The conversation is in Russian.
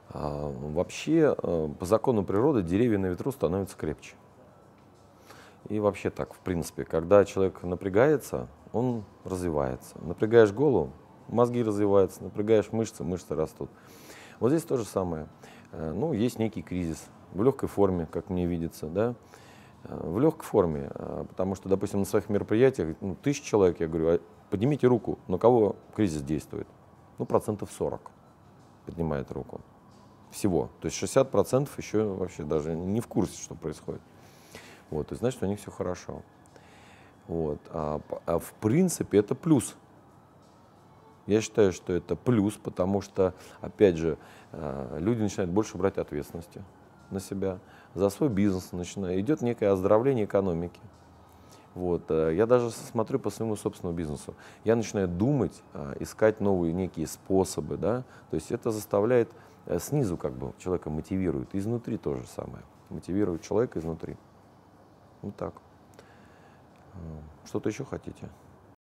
Вообще, по закону природы деревья на ветру становятся крепче. И вообще так, в принципе, когда человек напрягается, он развивается. Напрягаешь голову, мозги развиваются, напрягаешь мышцы, мышцы растут. Вот здесь то же самое. Ну, есть некий кризис в легкой форме, как мне видится, да. В легкой форме, потому что, допустим, на своих мероприятиях, 1000 человек, я говорю, поднимите руку, на кого кризис действует? Ну, 40% поднимает руку. Всего. То есть 60% еще вообще даже не в курсе, что происходит. Вот, то есть, значит, у них все хорошо. Вот. В принципе, это плюс. Я считаю, что это плюс, потому что, опять же, люди начинают больше брать ответственности на себя, за свой бизнес идет некое оздоровление экономики. Вот. Я даже смотрю по своему собственному бизнесу. Я начинаю думать, искать новые некие способы. Да? То есть это заставляет снизу как бы человека мотивирует, изнутри то же самое. Мотивирует человека изнутри. Вот так. Что-то еще хотите?